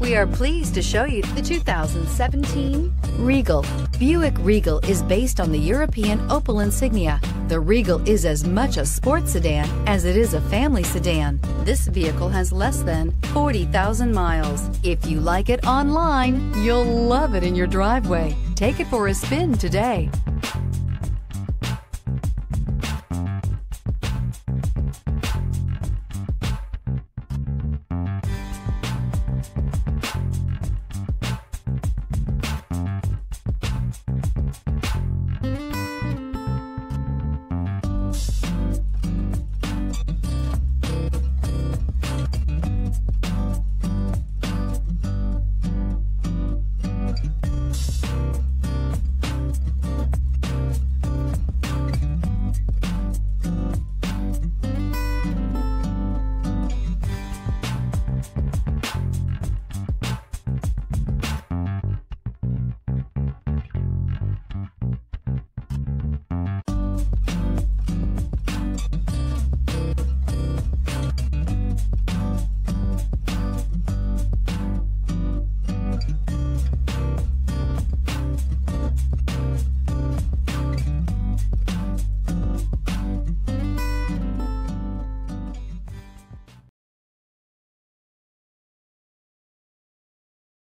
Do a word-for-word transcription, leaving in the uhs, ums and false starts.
We are pleased to show you the two thousand seventeen Regal. Buick Regal is based on the European Opel Insignia. The Regal is as much a sports sedan as it is a family sedan. This vehicle has less than forty thousand miles. If you like it online, you'll love it in your driveway. Take it for a spin today.